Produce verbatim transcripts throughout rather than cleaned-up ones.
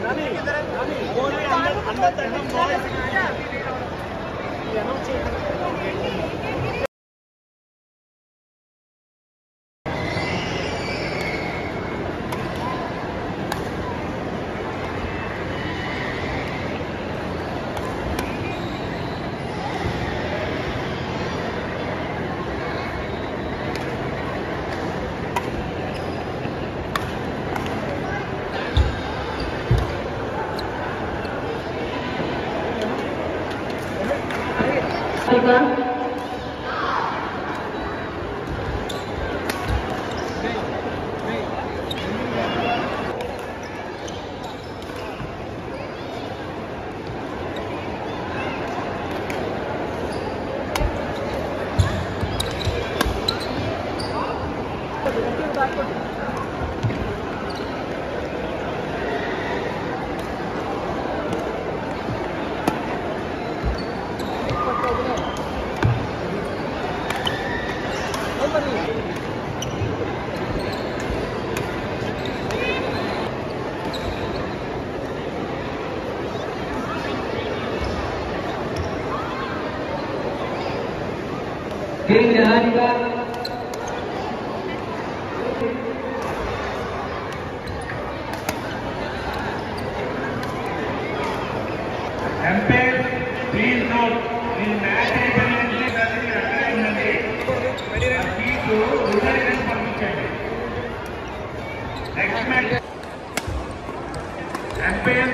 Empire, please note, in match emergency service అక్కడే ఉండండి. మీకు రిజర్వేషన్ పంపించండి. నెక్స్ట్ మ్యాచ్ Empire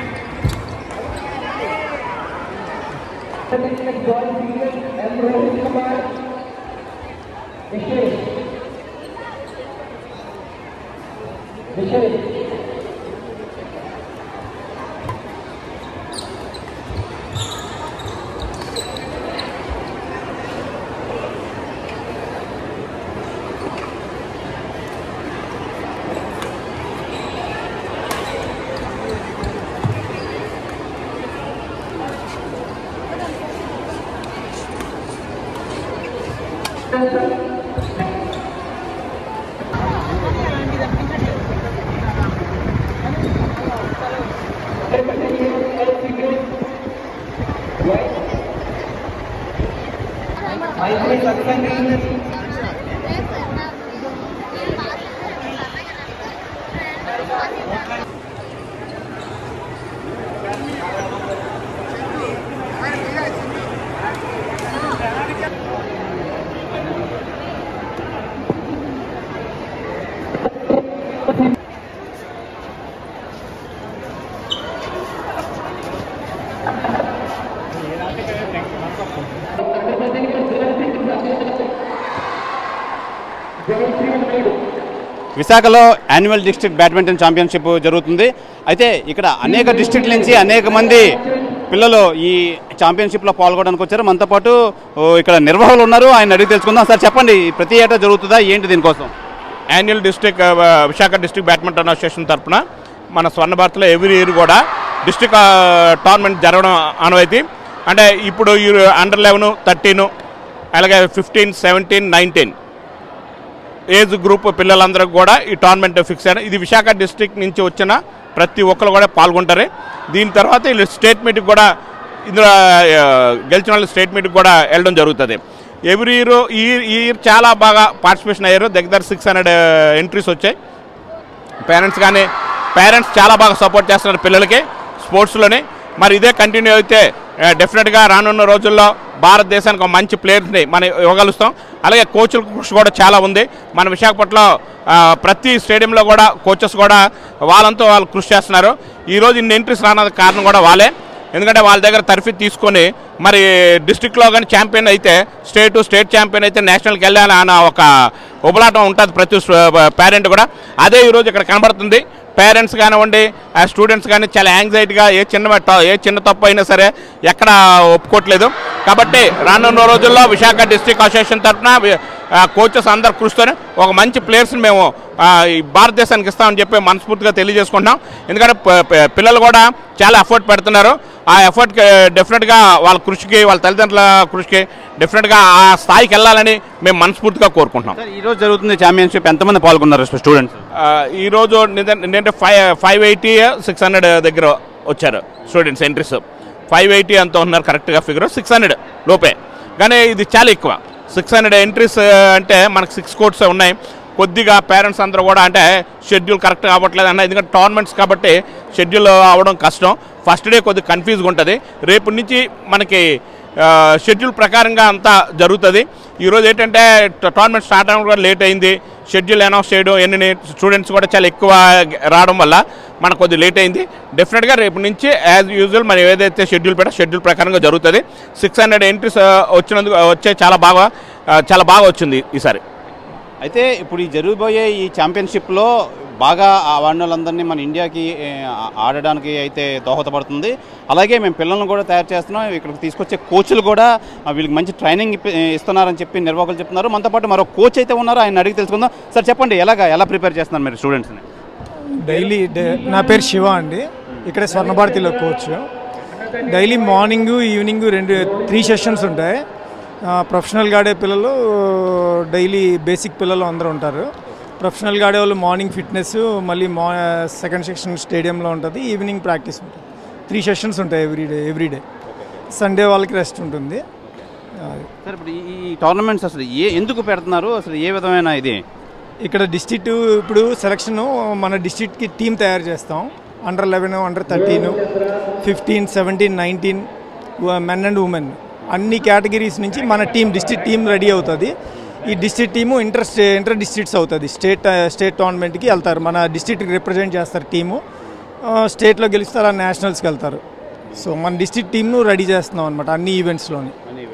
విశాఖలో యాన్యువల్ డిస్ట్రిక్ట్ బ్యాడ్మింటన్ ఛాంపియన్షిప్ జరుగుతుంది. అయితే ఇక్కడ అనేక డిస్ట్రిక్ట్ నుంచి అనేక మంది పిల్లలు ఈ ఛాంపియన్షిప్లో పాల్గొనడానికి వచ్చారు. మనతో పాటు ఇక్కడ నిర్వాహకులు ఉన్నారు, ఆయన అడిగి తెలుసుకుందాం. సార్ చెప్పండి, ప్రతి ఏటా జరుగుతుందా ఏంటి దీనికోసం? Annual district Visakha district badminton association తరఫున మన స్వర్ణ భారత్లో ఎవ్రీ ఇయర్ కూడా డిస్ట్రిక్ట్ టోర్నమెంట్ జరగడం ఆనవాయితీ. అంటే ఇప్పుడు ఈ అండర్ లెవెన్ థర్టీన్ అలాగే fifteen seventeen nineteen age group పిల్లలందరికీ కూడా ఈ టోర్నమెంట్ ఫిక్స్ అయినా ఇది విశాఖ డిస్ట్రిక్ట్ నుంచి వచ్చిన ప్రతి ఒక్కరు కూడా పాల్గొంటారు. దీని తర్వాత వీళ్ళు స్టేట్ మీట్కి కూడా ఇందులో గెలిచిన వాళ్ళు స్టేట్ మీట్కి కూడా వెళ్ళడం జరుగుతుంది. ఎవ్రీ ఇయర్ ఈ ఇయర్ చాలా బాగా పార్టిసిపేషన్ అయ్యారు. దగ్గర సిక్స్ హండ్రెడ్ ఎంట్రీస్ వచ్చాయి. పేరెంట్స్ కానీ పేరెంట్స్ చాలా బాగా సపోర్ట్ చేస్తున్నారు పిల్లలకి స్పోర్ట్స్లోని. మరి ఇదే కంటిన్యూ అయితే డెఫినెట్గా రానున్న రోజుల్లో భారతదేశానికి ఒక మంచి ప్లేయర్స్ని మనం ఇవ్వగలుస్తాం. అలాగే కోచ్ల కృషి కూడా చాలా ఉంది. మన విశాఖపట్నంలో ప్రతి స్టేడియంలో కూడా కోచెస్ కూడా వాళ్ళంతా వాళ్ళు కృషి చేస్తున్నారు. ఈరోజు ఇన్ని ఎంట్రీస్ రానడానికి కారణం కూడా వాళ్ళే. ఎందుకంటే వాళ్ళ దగ్గర తరఫీ తీసుకొని మరి డిస్ట్రిక్ట్లో కానీ ఛాంపియన్ అయితే స్టేటు స్టేట్ ఛాంపియన్ అయితే నేషనల్కి వెళ్ళాలి అన్న ఒక ఉబలాటం ఉంటుంది ప్రతి పేరెంట్ కూడా. అదే ఈరోజు ఇక్కడ కనబడుతుంది. పేరెంట్స్ కానివ్వండి స్టూడెంట్స్ కానీ చాలా యాంగ్జైటీగా ఏ చిన్న ఏ చిన్న తప్పు అయినా సరే ఎక్కడ ఒప్పుకోవట్లేదు. కాబట్టి రానున్న రోజుల్లో విశాఖ డిస్ట్రిక్ట్ అసోసియేషన్ తరఫున కోచెస్ అందరు కృషితోనే ఒక మంచి ప్లేయర్స్ని మేము భారతదేశానికి ఇస్తామని చెప్పి మనస్ఫూర్తిగా తెలియజేసుకుంటున్నాం. ఎందుకంటే పిల్లలు కూడా చాలా ఎఫర్ట్ పెడుతున్నారు. ఆ ఎఫర్ట్కి డెఫినెట్గా వాళ్ళ కృషికి వాళ్ళ తల్లిదండ్రుల కృషికి డెఫినెట్గా ఆ స్థాయికి వెళ్ళాలని మేము మనస్ఫూర్తిగా కోరుకుంటున్నాం. ఈరోజు జరుగుతుంది ఛాంపియన్షిప్, ఎంతమంది పాల్గొన్నారు స్టూడెంట్స్? ఈరోజు ఏంటంటే five five eighty six hundred దగ్గర వచ్చారు స్టూడెంట్స్ ఎంట్రీస్. ఫైవ్ ఎయిటీ అంత ఉన్నారు కరెక్ట్గా ఫిగర్, సిక్స్ హండ్రెడ్ లోపే. కానీ ఇది చాలా ఎక్కువ. సిక్స్ హండ్రెడ్ ఎంట్రీస్ అంటే మనకు సిక్స్ కోర్ట్స్ ఉన్నాయి. కొద్దిగా పేరెంట్స్ అందరూ కూడా అంటే షెడ్యూల్ కరెక్ట్ అవ్వట్లేదు అన్న, ఎందుకంటే టోర్నమెంట్స్ కాబట్టి షెడ్యూల్ అవ్వడం కష్టం. ఫస్ట్ డే కొద్దిగా కన్ఫ్యూజ్గా ఉంటుంది. రేపు నుంచి మనకి షెడ్యూల్ ప్రకారంగా అంతా జరుగుతుంది. ఈరోజు ఏంటంటే టోర్నమెంట్ స్టార్ట్ అవ్వడం కూడా లేట్ అయింది. షెడ్యూల్ అనౌన్స్ చేయడం, ఎన్ని స్టూడెంట్స్ కూడా చాలా ఎక్కువ రావడం వల్ల మనకు కొద్దిగా లేట్ అయింది. డెఫినెట్గా రేపు నుంచి యాజ్ యూజువల్ మనం ఏదైతే షెడ్యూల్ పెట్టా షెడ్యూల్ ప్రకారంగా జరుగుతుంది. సిక్స్ హండ్రెడ్ ఎంట్రీస్ వచ్చినందుకు వచ్చే చాలా బాగా చాలా బాగా వచ్చింది ఈసారి. అయితే ఇప్పుడు ఈ జరగబోయే ఈ ఛాంపియన్షిప్లో బాగా ఆ వాళ్ళందరినీ మన ఇండియాకి ఆడడానికి అయితే దోహదపడుతుంది. అలాగే మేము పిల్లలను కూడా తయారు చేస్తున్నాం. ఇక్కడికి తీసుకొచ్చే కోచ్లు కూడా వీళ్ళకి మంచి ట్రైనింగ్ ఇస్తున్నారని చెప్పి నిర్వాహకులు చెప్తున్నారు. మనతో పాటు మరో కోచ్ అయితే ఉన్నారు, ఆయన అడిగి తెలుసుకుందాం. సార్ చెప్పండి, ఎలాగా ఎలా ప్రిపేర్ చేస్తున్నారు మీరు స్టూడెంట్స్ని? డైలీ నా పేరు శివ అండి, ఇక్కడ స్వర్ణభారతిలో కోచ్. డైలీ మార్నింగ్ ఈవినింగ్ రెండు త్రీ సెషన్స్ ఉంటాయి. ప్రొఫెషనల్గా ఆడే పిల్లలు, డైలీ బేసిక్ పిల్లలు అందరూ ఉంటారు. ప్రొఫెషనల్గా ఆడే వాళ్ళు మార్నింగ్ ఫిట్నెస్, మళ్ళీ మా సెకండ్ సెక్షన్ స్టేడియంలో ఉంటుంది, ఈవినింగ్ ప్రాక్టీస్ ఉంటుంది. త్రీ సెషన్స్ ఉంటాయి ఎవ్రీడే ఎవ్రీడే సండే వాళ్ళకి రెస్ట్ ఉంటుంది. సార్ ఇప్పుడు ఈ టోర్నమెంట్స్ అసలు ఏ ఎందుకు పెడుతున్నారు, అసలు ఏ విధమైన ఇది? ఇక్కడ డిస్ట్రిక్ట్ ఇప్పుడు సెలక్షన్ మన డిస్ట్రిక్ట్కి టీం తయారు చేస్తాం. Under eleven, under thirteen, fifteen, seventeen, nineteen, men and women అన్ని కేటగిరీస్ నుంచి మన టీం డిస్ట్రిక్ట్ టీం రెడీ అవుతుంది. ఈ district team inter state inter districts అవుతుంది. స్టేట్ స్టేట్ టోర్నమెంట్కి వెళ్తారు, మన డిస్ట్రిక్ట్కి రిప్రజెంట్ చేస్తారు టీము. స్టేట్లో గెలుస్తారు, నేషనల్స్కి వెళ్తారు. సో మన డిస్ట్రిక్ట్ టీంను రెడీ చేస్తున్నాం అనమాట అన్ని ఈవెంట్స్లోని.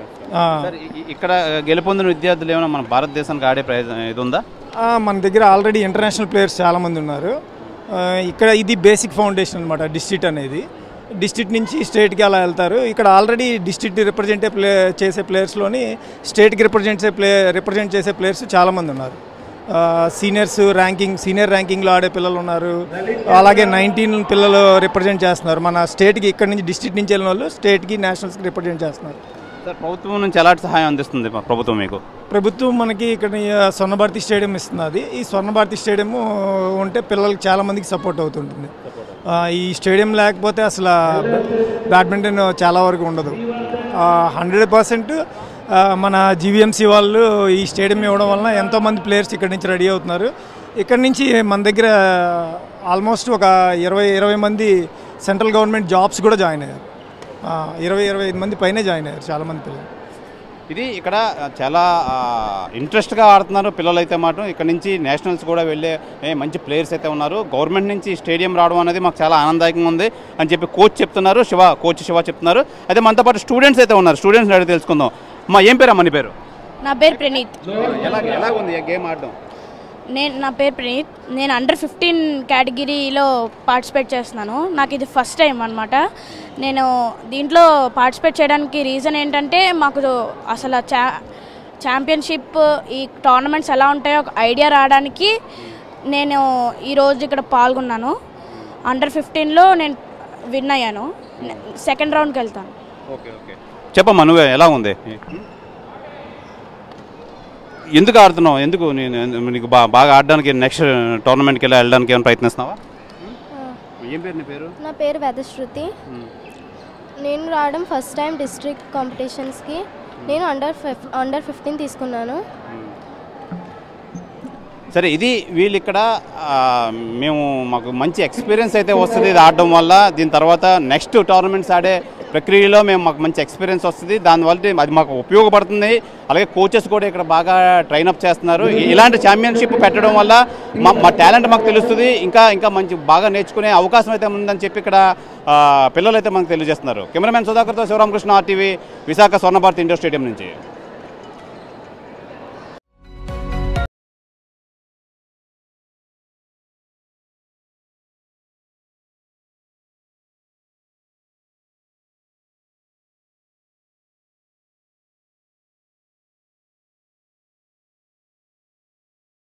ఇక్కడ గెలుపొందిన విద్యార్థులు ఏమైనా మన భారతదేశానికి ఆడే ప్రయోజనం ఇది ఉందా? మన దగ్గర ఆల్రెడీ ఇంటర్నేషనల్ ప్లేయర్స్ చాలామంది ఉన్నారు. ఇక్కడ ఇది బేసిక్ ఫౌండేషన్ అనమాట డిస్ట్రిక్ట్ అనేది. డిస్ట్రిక్ట్ నుంచి స్టేట్కి అలా వెళ్తారు. ఇక్కడ ఆల్రెడీ డిస్ట్రిక్ట్ రిప్రజెంటే ప్లే చేసే ప్లేయర్స్లోని స్టేట్కి రిప్రజెంట్ చేసే ప్లే రిప్రజెంట్ చేసే ప్లేయర్స్ చాలామంది ఉన్నారు. సీనియర్స్ ర్యాంకింగ్ సీనియర్ ర్యాంకింగ్లో ఆడే పిల్లలు ఉన్నారు. అలాగే నైన్టీన్ పిల్లలు రిప్రజెంట్ చేస్తున్నారు. మన స్టేట్కి ఇక్కడ నుంచి డిస్ట్రిక్ట్ నుంచి వెళ్ళిన వాళ్ళు స్టేట్కి నేషనల్స్కి రిప్రజెంట్ చేస్తున్నారు. సార్ ప్రభుత్వం నుంచి ఎలాంటి సహాయం అందిస్తుంది ప్రభుత్వం మీకు? ప్రభుత్వం మనకి ఇక్కడ స్వర్ణభారతి స్టేడియం ఇస్తున్నది. ఈ స్వర్ణభారతి స్టేడియం ఉంటే పిల్లలకి చాలామందికి సపోర్ట్ అవుతుంటుంది. ఈ స్టేడియం లేకపోతే అసలు బ్యాడ్మింటన్ చాలా వరకు ఉండదు. హండ్రెడ్ పర్సెంట్ మన జీవీఎంసీ వాళ్ళు ఈ స్టేడియం ఇవ్వడం వలన ఎంతోమంది ప్లేయర్స్ ఇక్కడ నుంచి రెడీ అవుతున్నారు. ఇక్కడ నుంచి మన దగ్గర ఆల్మోస్ట్ ఒక ఇరవై ఇరవై మంది సెంట్రల్ గవర్నమెంట్ జాబ్స్ కూడా జాయిన్ అయ్యారు. ఇరవై ఇరవై ఐదు మంది పైనే జాయిన్ అయ్యారు చాలామంది పిల్లలు. ఇది ఇక్కడ చాలా ఇంట్రెస్ట్గా ఆడుతున్నారు పిల్లలు అయితే మాత్రం. ఇక్కడ నుంచి నేషనల్స్ కూడా వెళ్ళే మంచి ప్లేయర్స్ అయితే ఉన్నారు. గవర్నమెంట్ నుంచి స్టేడియం రావడం అనేది మాకు చాలా ఆనందదాయకంగా ఉంది అని చెప్పి కోచ్ చెప్తున్నారు, శివ కోచ్ శివ చెప్తున్నారు. అయితే మనతో పాటు స్టూడెంట్స్ అయితే ఉన్నారు, స్టూడెంట్స్ అడిగి తెలుసుకుందాం. మా ఏం పేరు అమ్మ నీ పేరు? నా పేరు ప్రణీత్. ఎలా ఎలా ఉంది గేమ్ ఆడడం? నేను నా పేరు ప్రణీత్. నేను అండర్ ఫిఫ్టీన్ కేటగిరీలో పార్టిసిపేట్ చేస్తున్నాను. నాకు ఇది ఫస్ట్ టైం అనమాట. నేను దీంట్లో పార్టిసిపేట్ చేయడానికి రీజన్ ఏంటంటే మాకు అసలు చా ఛాంపియన్షిప్ ఈ టోర్నమెంట్స్ ఎలా ఉంటాయో ఒక ఐడియా రావడానికి నేను ఈరోజు ఇక్కడ పాల్గొన్నాను. అండర్ ఫిఫ్టీన్లో నేను విన్ అయ్యాను. సెకండ్ రౌండ్కి వెళ్తాను. ఓకే ఓకే చెప్పమ్మా, నువ్వే ఎలా ఉంది? ఎందుకు ఆడుతున్నావు? ఎందుకు నేను నీకు బా బాగా ఆడడానికి నెక్స్ట్ టోర్నమెంట్కి వెళ్ళి వెళ్ళడానికి ఏమైనా ప్రయత్నిస్తున్నావా? ఏం పేరు నీ పేరు? నా పేరు వేదశ్రుతి. నేను రావడం ఫస్ట్ టైం డిస్ట్రిక్ట్ కాంపిటీషన్స్కి. నేను అండర్ ఫిఫ్ అండర్ ఫిఫ్టీన్ తీసుకున్నాను. సరే, ఇది వీళ్ళు ఇక్కడ మేము మాకు మంచి ఎక్స్పీరియన్స్ అయితే వస్తుంది ఇది ఆడడం వల్ల. దీని తర్వాత నెక్స్ట్ టోర్నమెంట్స్ ఆడే ప్రక్రియలో మేము మాకు మంచి ఎక్స్పీరియన్స్ వస్తుంది, దానివల్ల అది మాకు ఉపయోగపడుతుంది. అలాగే కోచెస్ కూడా ఇక్కడ బాగా ట్రైనప్ చేస్తున్నారు. ఇలాంటి ఛాంపియన్షిప్ పెట్టడం వల్ల మా మా టాలెంట్ మాకు తెలుస్తుంది, ఇంకా ఇంకా మంచి బాగా నేర్చుకునే అవకాశం అయితే ఉందని చెప్పి ఇక్కడ పిల్లలు అయితే మనకు తెలియజేస్తున్నారు. కెమెరామెన్ సుధాకర్తో Sivaramakrishna, RTV, Visakha Swarnabharathi indoor stadium నుంచి.